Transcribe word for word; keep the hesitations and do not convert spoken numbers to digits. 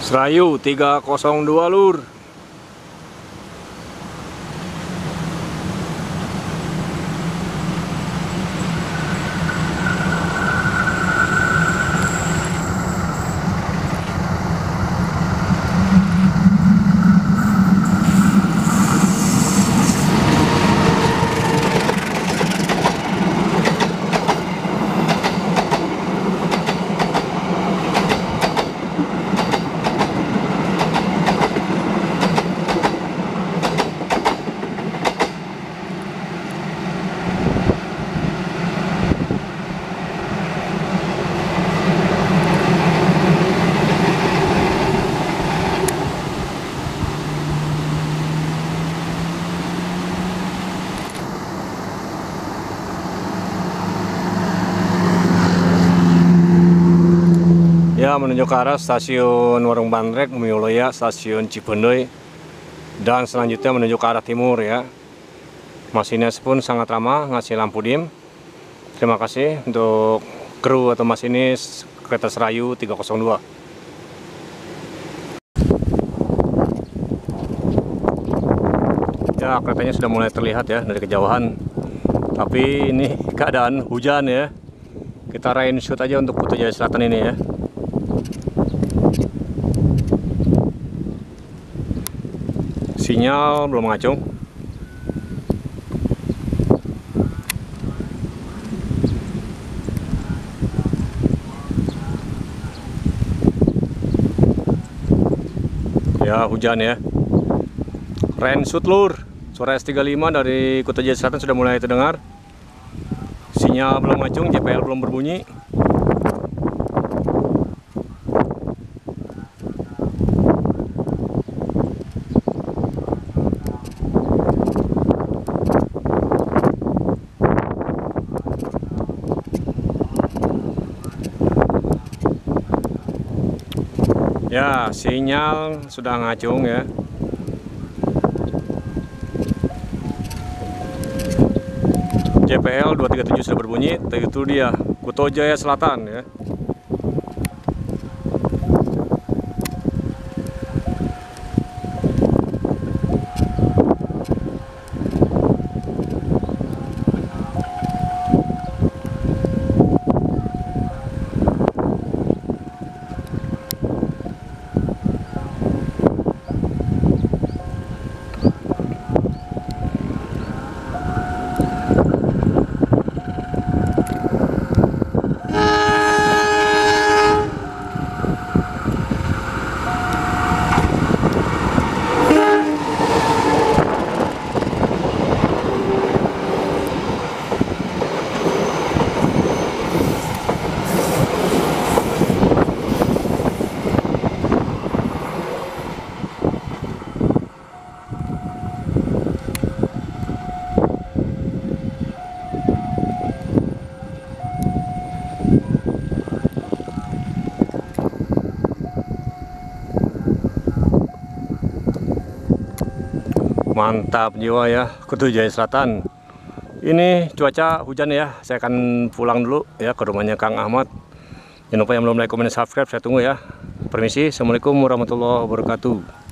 Serayu tiga nol dua lur. Ya, menuju ke arah stasiun Warung Bandrek, Bumioloya, stasiun Cipendoy, dan selanjutnya menuju ke arah timur ya. Masinis pun sangat ramah, ngasih lampu dim. Terima kasih untuk kru atau masinis kereta Serayu tiga nol dua. Ya, keretanya sudah mulai terlihat ya dari kejauhan. Tapi ini keadaan hujan ya. Kita rain shoot aja untuk Kuto Jaya Selatan ini ya. Sinyal belum ngacung. Ya, hujan ya. Rain shoot lur. Suara S tiga puluh lima dari Kuto Jaya Selatan sudah mulai terdengar. Sinyal belum ngacung, J P L belum berbunyi. Ya, sinyal sudah ngacung ya. J P L dua tiga tujuh sudah berbunyi. Itu dia Kuto Jaya Selatan ya. Mantap jiwa ya, Kuto Jaya Selatan. Ini cuaca hujan ya. Saya akan pulang dulu ya ke rumahnya Kang Ahmad. Jangan lupa yang belum like, comment, subscribe, saya tunggu ya. Permisi, assalamualaikum warahmatullahi wabarakatuh.